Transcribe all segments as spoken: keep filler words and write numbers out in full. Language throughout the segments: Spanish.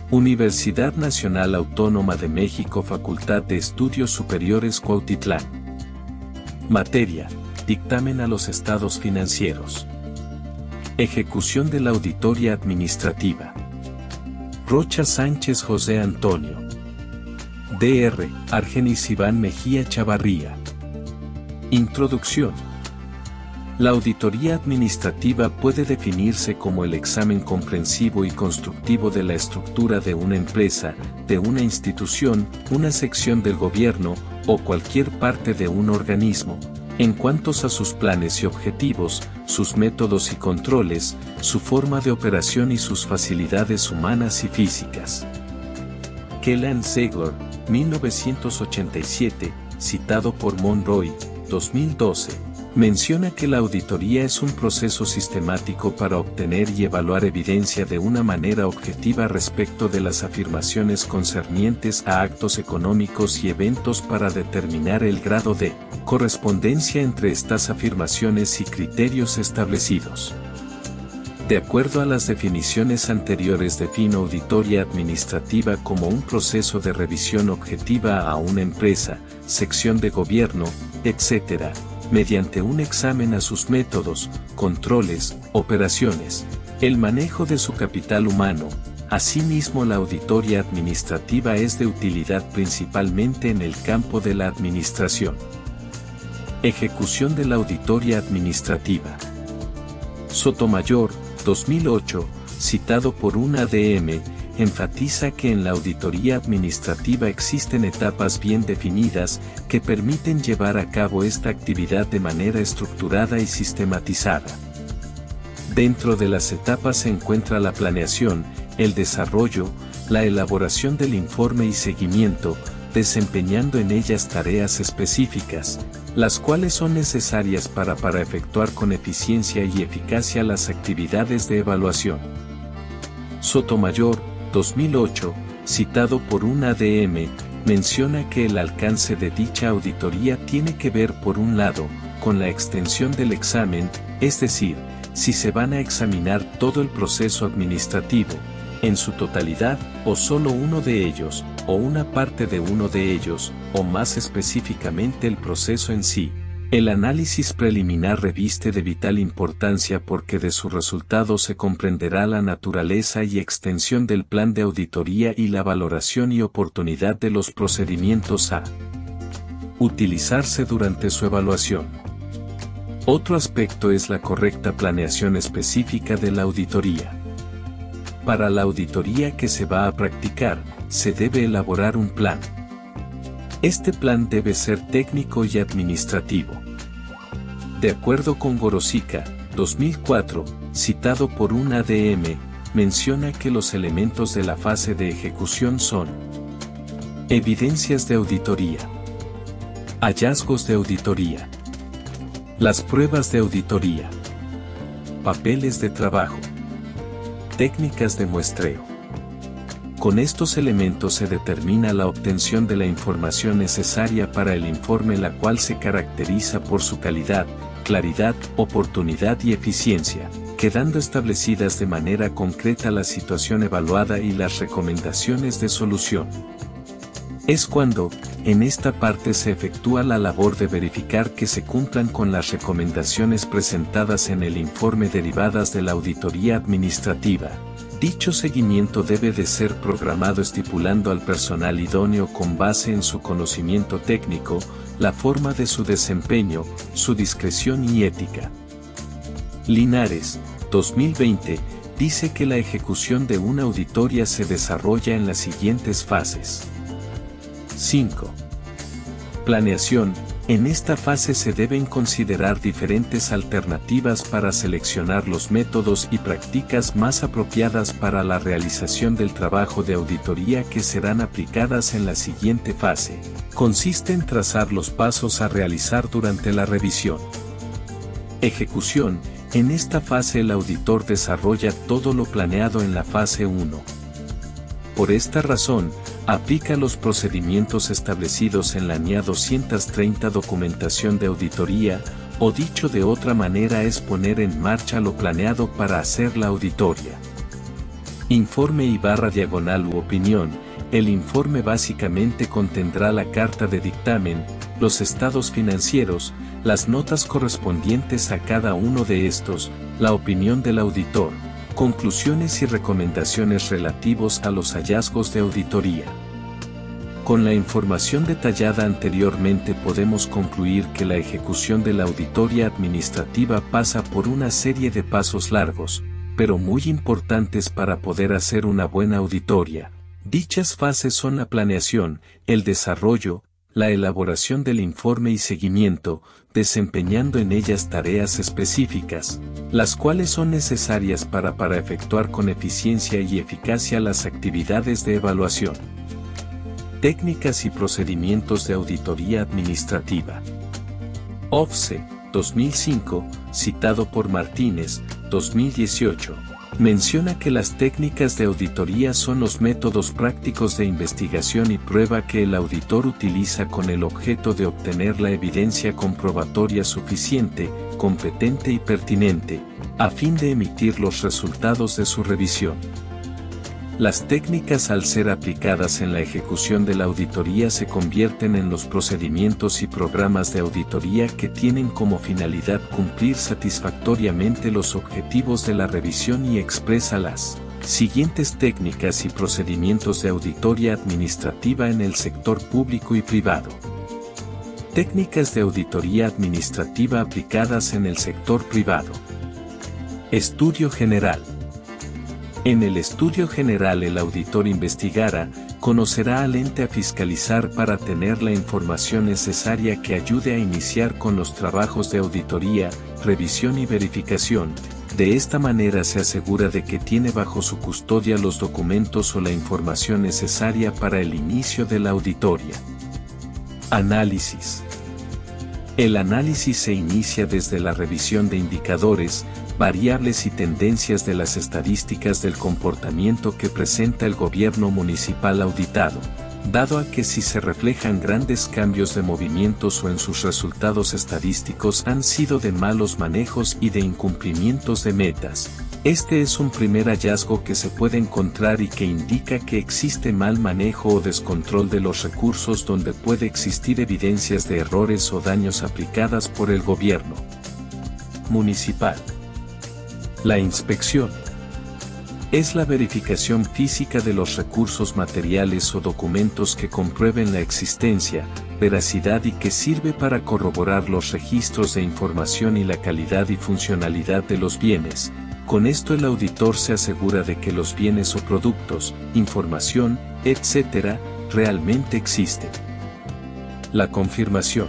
Universidad Nacional Autónoma de México, Facultad de Estudios Superiores Cuautitlán. Materia: dictamen a los estados financieros. Ejecución de la auditoría administrativa. Rocha Sánchez José Antonio. D R Argenis Iván Mejía Chavarría. Introducción. La auditoría administrativa puede definirse como el examen comprensivo y constructivo de la estructura de una empresa, de una institución, una sección del gobierno, o cualquier parte de un organismo, en cuanto a sus planes y objetivos, sus métodos y controles, su forma de operación y sus facilidades humanas y físicas. Kellan Zegler, mil novecientos ochenta y siete, citado por Monroy, dos mil doce, menciona que la auditoría es un proceso sistemático para obtener y evaluar evidencia de una manera objetiva respecto de las afirmaciones concernientes a actos económicos y eventos para determinar el grado de correspondencia entre estas afirmaciones y criterios establecidos. De acuerdo a las definiciones anteriores, defino auditoría administrativa como un proceso de revisión objetiva a una empresa, sección de gobierno, etcétera, mediante un examen a sus métodos, controles, operaciones, el manejo de su capital humano. Asimismo, la auditoría administrativa es de utilidad principalmente en el campo de la administración. Ejecución de la auditoría administrativa. Sotomayor, dos mil ocho, citado por un A D M, enfatiza que en la auditoría administrativa existen etapas bien definidas que permiten llevar a cabo esta actividad de manera estructurada y sistematizada. Dentro de las etapas se encuentra la planeación, el desarrollo, la elaboración del informe y seguimiento, desempeñando en ellas tareas específicas, las cuales son necesarias para, para efectuar con eficiencia y eficacia las actividades de evaluación. Sotomayor, dos mil ocho, citado por un A D M, menciona que el alcance de dicha auditoría tiene que ver, por un lado, con la extensión del examen, es decir, si se van a examinar todo el proceso administrativo, en su totalidad, o solo uno de ellos, o una parte de uno de ellos, o más específicamente el proceso en sí. El análisis preliminar reviste de vital importancia porque de su resultado se comprenderá la naturaleza y extensión del plan de auditoría y la valoración y oportunidad de los procedimientos a utilizarse durante su evaluación. Otro aspecto es la correcta planeación específica de la auditoría. Para la auditoría que se va a practicar, se debe elaborar un plan. Este plan debe ser técnico y administrativo. De acuerdo con Gorosica, dos mil cuatro, citado por un A D M, menciona que los elementos de la fase de ejecución son: evidencias de auditoría, hallazgos de auditoría, las pruebas de auditoría, papeles de trabajo, técnicas de muestreo. Con estos elementos se determina la obtención de la información necesaria para el informe, la cual se caracteriza por su calidad, claridad, oportunidad y eficiencia, quedando establecidas de manera concreta la situación evaluada y las recomendaciones de solución. Es cuando, en esta parte, se efectúa la labor de verificar que se cumplan con las recomendaciones presentadas en el informe derivadas de la auditoría administrativa. Dicho seguimiento debe de ser programado estipulando al personal idóneo con base en su conocimiento técnico, la forma de su desempeño, su discreción y ética. Linares, dos mil veinte, dice que la ejecución de una auditoría se desarrolla en las siguientes fases. cinco. Planeación. En esta fase se deben considerar diferentes alternativas para seleccionar los métodos y prácticas más apropiadas para la realización del trabajo de auditoría que serán aplicadas en la siguiente fase. Consiste en trazar los pasos a realizar durante la revisión. Ejecución. En esta fase el auditor desarrolla todo lo planeado en la fase uno. Por esta razón, aplica los procedimientos establecidos en la N I A doscientos treinta Documentación de Auditoría, o dicho de otra manera es poner en marcha lo planeado para hacer la auditoría. Informe y barra diagonal u opinión. El informe básicamente contendrá la carta de dictamen, los estados financieros, las notas correspondientes a cada uno de estos, la opinión del auditor, conclusiones y recomendaciones relativos a los hallazgos de auditoría. Con la información detallada anteriormente podemos concluir que la ejecución de la auditoría administrativa pasa por una serie de pasos largos, pero muy importantes para poder hacer una buena auditoría. Dichas fases son la planeación, el desarrollo, la elaboración del informe y seguimiento, desempeñando en ellas tareas específicas, las cuales son necesarias para, para efectuar con eficiencia y eficacia las actividades de evaluación. Técnicas y procedimientos de auditoría administrativa. O F C E dos mil cinco, citado por Martínez, dos mil dieciocho. Menciona que las técnicas de auditoría son los métodos prácticos de investigación y prueba que el auditor utiliza con el objeto de obtener la evidencia comprobatoria suficiente, competente y pertinente, a fin de emitir los resultados de su revisión. Las técnicas al ser aplicadas en la ejecución de la auditoría se convierten en los procedimientos y programas de auditoría que tienen como finalidad cumplir satisfactoriamente los objetivos de la revisión y expresa las siguientes técnicas y procedimientos de auditoría administrativa en el sector público y privado. Técnicas de auditoría administrativa aplicadas en el sector privado. Estudio general. En el estudio general el auditor investigará, conocerá al ente a fiscalizar para tener la información necesaria que ayude a iniciar con los trabajos de auditoría, revisión y verificación. De esta manera se asegura de que tiene bajo su custodia los documentos o la información necesaria para el inicio de la auditoría. Análisis. El análisis se inicia desde la revisión de indicadores, variables y tendencias de las estadísticas del comportamiento que presenta el gobierno municipal auditado, dado a que si se reflejan grandes cambios de movimientos o en sus resultados estadísticos han sido de malos manejos y de incumplimientos de metas. Este es un primer hallazgo que se puede encontrar y que indica que existe mal manejo o descontrol de los recursos donde puede existir evidencias de errores o daños aplicadas por el gobierno municipal. La inspección es la verificación física de los recursos materiales o documentos que comprueben la existencia, veracidad y que sirve para corroborar los registros de información y la calidad y funcionalidad de los bienes. Con esto el auditor se asegura de que los bienes o productos, información, etcétera, realmente existen. La confirmación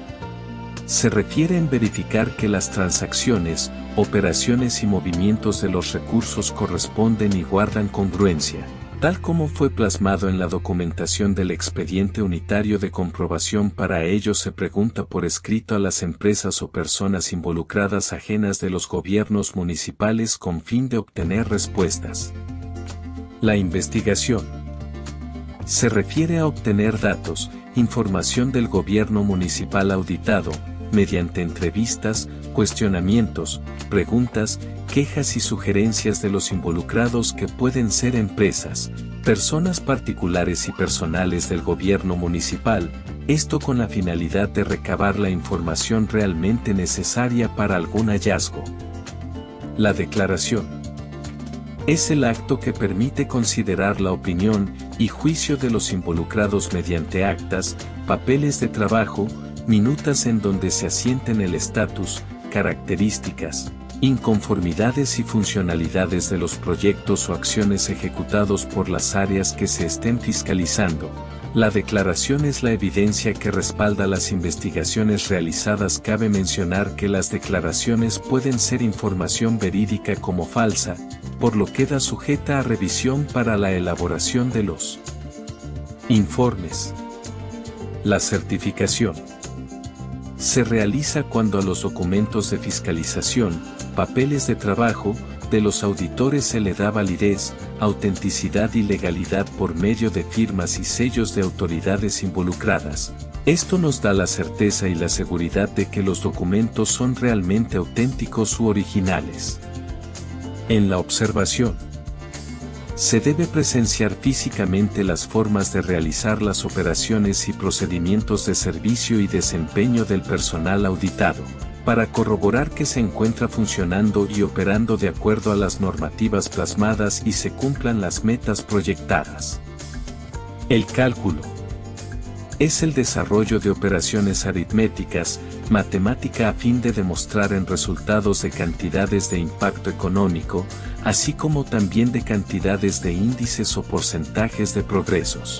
se refiere en verificar que las transacciones, operaciones y movimientos de los recursos corresponden y guardan congruencia, tal como fue plasmado en la documentación del expediente unitario de comprobación. Para ello se pregunta por escrito a las empresas o personas involucradas ajenas de los gobiernos municipales con fin de obtener respuestas. La investigación se refiere a obtener datos, información del gobierno municipal auditado, mediante entrevistas, cuestionamientos, preguntas, quejas y sugerencias de los involucrados que pueden ser empresas, personas particulares y personales del gobierno municipal, esto con la finalidad de recabar la información realmente necesaria para algún hallazgo. La declaración es el acto que permite considerar la opinión y juicio de los involucrados mediante actas, papeles de trabajo, minutas en donde se asienten el estatus, características, inconformidades y funcionalidades de los proyectos o acciones ejecutados por las áreas que se estén fiscalizando. La declaración es la evidencia que respalda las investigaciones realizadas. Cabe mencionar que las declaraciones pueden ser información verídica como falsa, por lo que queda sujeta a revisión para la elaboración de los informes. La certificación se realiza cuando a los documentos de fiscalización, papeles de trabajo, de los auditores se le da validez, autenticidad y legalidad por medio de firmas y sellos de autoridades involucradas. Esto nos da la certeza y la seguridad de que los documentos son realmente auténticos u originales. En la observación Se debe presenciar físicamente las formas de realizar las operaciones y procedimientos de servicio y desempeño del personal auditado, para corroborar que se encuentra funcionando y operando de acuerdo a las normativas plasmadas y se cumplan las metas proyectadas. El cálculo es el desarrollo de operaciones aritméticas, matemática a fin de demostrar en resultados de cantidades de impacto económico, así como también de cantidades de índices o porcentajes de progresos.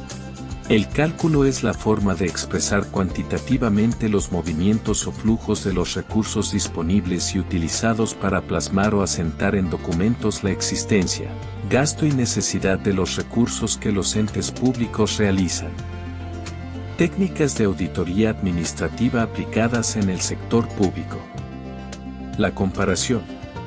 El cálculo es la forma de expresar cuantitativamente los movimientos o flujos de los recursos disponibles y utilizados para plasmar o asentar en documentos la existencia, gasto y necesidad de los recursos que los entes públicos realizan. Técnicas de auditoría administrativa aplicadas en el sector público. La comparación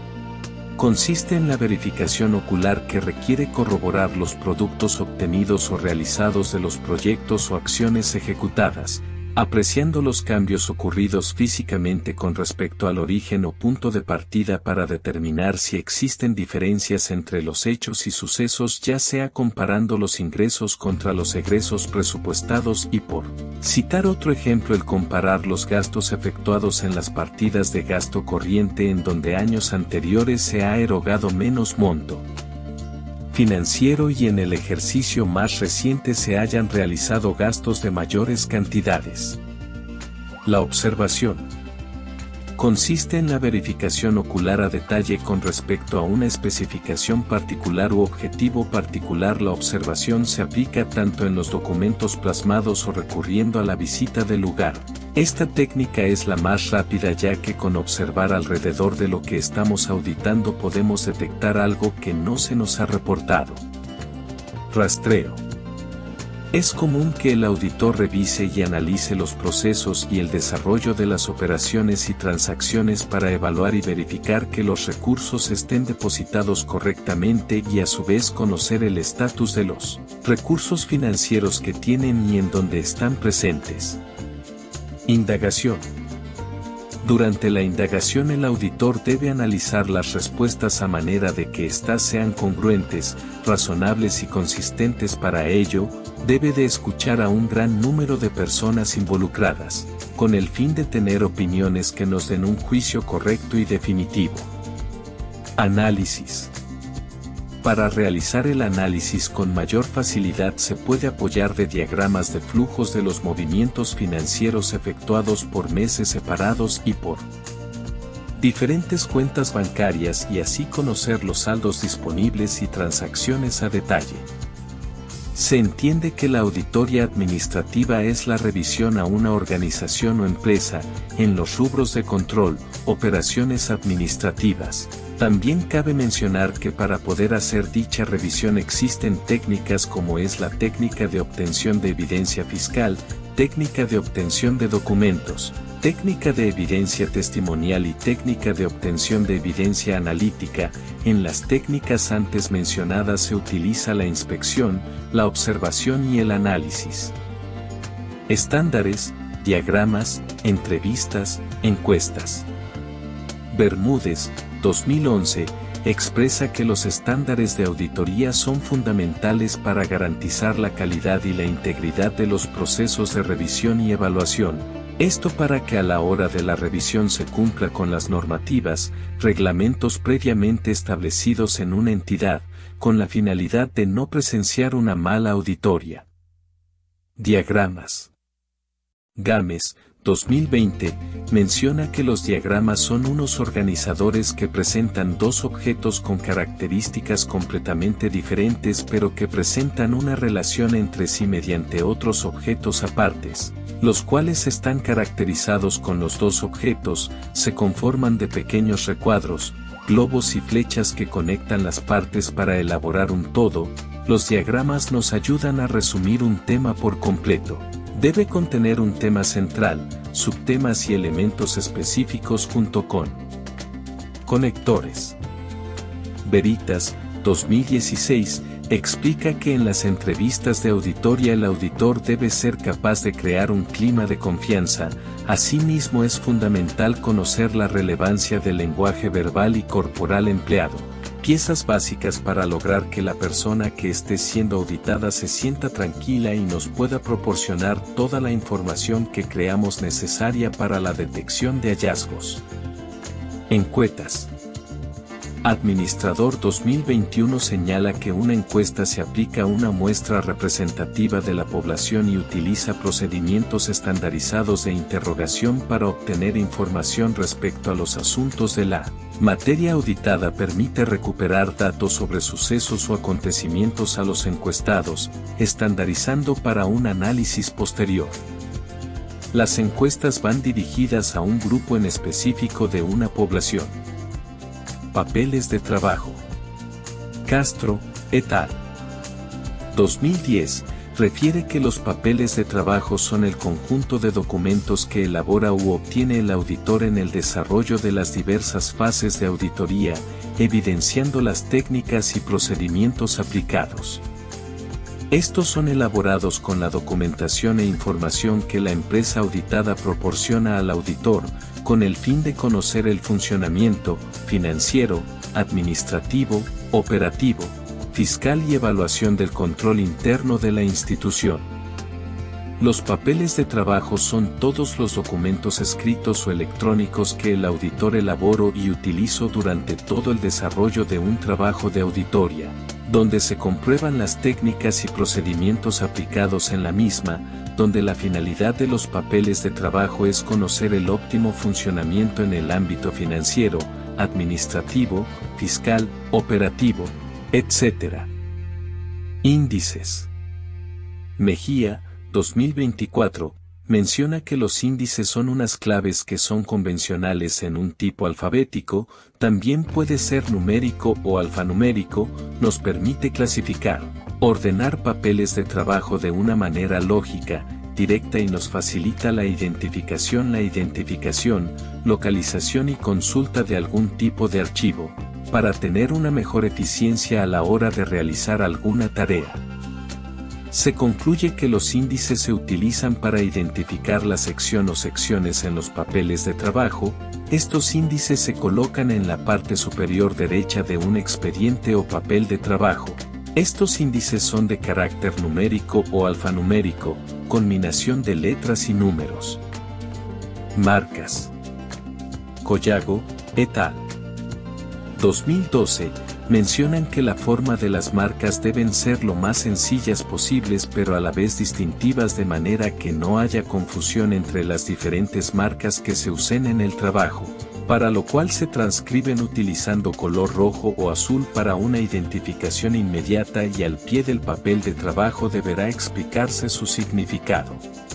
consiste en la verificación ocular que requiere corroborar los productos obtenidos o realizados de los proyectos o acciones ejecutadas, apreciando los cambios ocurridos físicamente con respecto al origen o punto de partida para determinar si existen diferencias entre los hechos y sucesos, ya sea comparando los ingresos contra los egresos presupuestados y, por citar otro ejemplo, el comparar los gastos efectuados en las partidas de gasto corriente en donde años anteriores se ha erogado menos monto financiero y en el ejercicio más reciente se hayan realizado gastos de mayores cantidades. La observación consiste en la verificación ocular a detalle con respecto a una especificación particular u objetivo particular. La observación se aplica tanto en los documentos plasmados o recurriendo a la visita del lugar. Esta técnica es la más rápida, ya que con observar alrededor de lo que estamos auditando podemos detectar algo que no se nos ha reportado. Rastreo. Es común que el auditor revise y analice los procesos y el desarrollo de las operaciones y transacciones para evaluar y verificar que los recursos estén depositados correctamente y a su vez conocer el estatus de los recursos financieros que tienen y en donde están presentes. Indagación. Durante la indagación el auditor debe analizar las respuestas a manera de que éstas sean congruentes, razonables y consistentes. Para ello, debe de escuchar a un gran número de personas involucradas, con el fin de tener opiniones que nos den un juicio correcto y definitivo. Análisis. Para realizar el análisis con mayor facilidad se puede apoyar de diagramas de flujos de los movimientos financieros efectuados por meses separados y por diferentes cuentas bancarias y así conocer los saldos disponibles y transacciones a detalle. Se entiende que la auditoría administrativa es la revisión a una organización o empresa, en los rubros de control, operaciones administrativas. También cabe mencionar que para poder hacer dicha revisión existen técnicas como es la técnica de obtención de evidencia fiscal, técnica de obtención de documentos, técnica de evidencia testimonial y técnica de obtención de evidencia analítica. En las técnicas antes mencionadas se utiliza la inspección, la observación y el análisis. Estándares, diagramas, entrevistas, encuestas. Bermúdez, dos mil once, expresa que los estándares de auditoría son fundamentales para garantizar la calidad y la integridad de los procesos de revisión y evaluación. Esto para que a la hora de la revisión se cumpla con las normativas, reglamentos previamente establecidos en una entidad, con la finalidad de no presenciar una mala auditoría. Diagramas. Gámez, dos mil veinte, menciona que los diagramas son unos organizadores que presentan dos objetos con características completamente diferentes pero que presentan una relación entre sí mediante otros objetos apartes, los cuales están caracterizados con los dos objetos, se conforman de pequeños recuadros, globos y flechas que conectan las partes para elaborar un todo. Los diagramas nos ayudan a resumir un tema por completo. Debe contener un tema central, subtemas y elementos específicos junto con conectores. Veritas, dos mil dieciséis, explica que en las entrevistas de auditoría el auditor debe ser capaz de crear un clima de confianza. Asimismo es fundamental conocer la relevancia del lenguaje verbal y corporal empleado. Piezas básicas para lograr que la persona que esté siendo auditada se sienta tranquila y nos pueda proporcionar toda la información que creamos necesaria para la detección de hallazgos. Encuestas. Administrador dos mil veintiuno señala que una encuesta se aplica a una muestra representativa de la población y utiliza procedimientos estandarizados de interrogación para obtener información respecto a los asuntos de la materia auditada. Permite recuperar datos sobre sucesos o acontecimientos a los encuestados, estandarizando para un análisis posterior. Las encuestas van dirigidas a un grupo en específico de una población. Papeles de trabajo. Castro, et al. dos mil diez, refiere que los papeles de trabajo son el conjunto de documentos que elabora u obtiene el auditor en el desarrollo de las diversas fases de auditoría, evidenciando las técnicas y procedimientos aplicados. Estos son elaborados con la documentación e información que la empresa auditada proporciona al auditor, con el fin de conocer el funcionamiento financiero, administrativo, operativo, fiscal y evaluación del control interno de la institución. Los papeles de trabajo son todos los documentos escritos o electrónicos que el auditor elaboró y utilizó durante todo el desarrollo de un trabajo de auditoría, donde se comprueban las técnicas y procedimientos aplicados en la misma, donde la finalidad de los papeles de trabajo es conocer el óptimo funcionamiento en el ámbito financiero, administrativo, fiscal, operativo, etcétera. Índices. Mejía, dos mil veinticuatro, menciona que los índices son unas claves que son convencionales en un tipo alfabético, también puede ser numérico o alfanumérico, nos permite clasificar, ordenar papeles de trabajo de una manera lógica, directa y nos facilita la identificación, la identificación, localización y consulta de algún tipo de archivo, para tener una mejor eficiencia a la hora de realizar alguna tarea. Se concluye que los índices se utilizan para identificar la sección o secciones en los papeles de trabajo. Estos índices se colocan en la parte superior derecha de un expediente o papel de trabajo. Estos índices son de carácter numérico o alfanumérico, combinación de letras y números. Marcas. Collago, et al. dos mil doce, mencionan que la forma de las marcas deben ser lo más sencillas posibles pero a la vez distintivas de manera que no haya confusión entre las diferentes marcas que se usen en el trabajo, para lo cual se transcriben utilizando color rojo o azul para una identificación inmediata y al pie del papel de trabajo deberá explicarse su significado.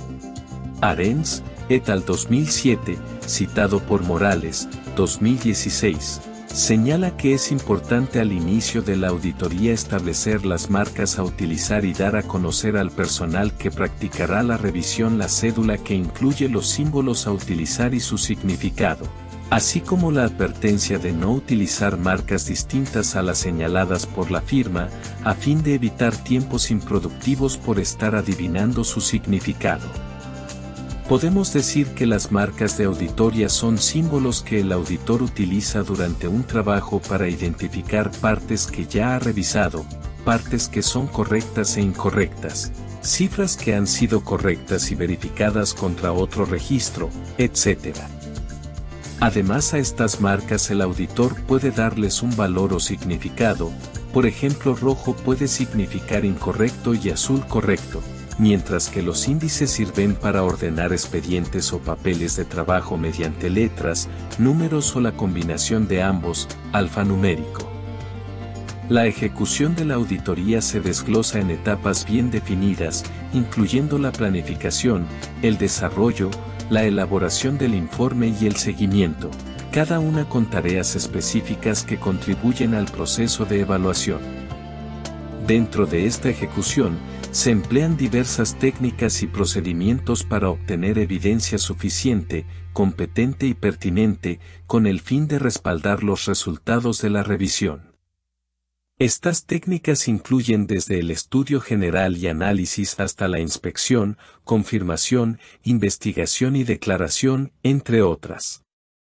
Arens, et al. dos mil siete, citado por Morales, dos mil dieciséis. Señala que es importante al inicio de la auditoría establecer las marcas a utilizar y dar a conocer al personal que practicará la revisión la cédula que incluye los símbolos a utilizar y su significado, así como la advertencia de no utilizar marcas distintas a las señaladas por la firma, a fin de evitar tiempos improductivos por estar adivinando su significado. Podemos decir que las marcas de auditoría son símbolos que el auditor utiliza durante un trabajo para identificar partes que ya ha revisado, partes que son correctas e incorrectas, cifras que han sido correctas y verificadas contra otro registro, etcétera. Además a estas marcas el auditor puede darles un valor o significado, por ejemplo rojo puede significar incorrecto y azul correcto, mientras que los índices sirven para ordenar expedientes o papeles de trabajo mediante letras, números o la combinación de ambos, alfanumérico. La ejecución de la auditoría se desglosa en etapas bien definidas, incluyendo la planificación, el desarrollo, la elaboración del informe y el seguimiento, cada una con tareas específicas que contribuyen al proceso de evaluación. Dentro de esta ejecución, se emplean diversas técnicas y procedimientos para obtener evidencia suficiente, competente y pertinente, con el fin de respaldar los resultados de la revisión. Estas técnicas incluyen desde el estudio general y análisis hasta la inspección, confirmación, investigación y declaración, entre otras.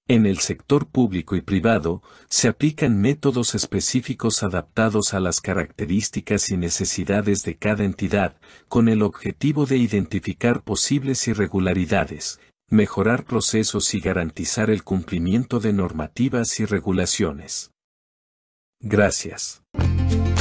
En el sector público y privado, se aplican métodos específicos adaptados a las características y necesidades de cada entidad, con el objetivo de identificar posibles irregularidades, mejorar procesos y garantizar el cumplimiento de normativas y regulaciones. Gracias.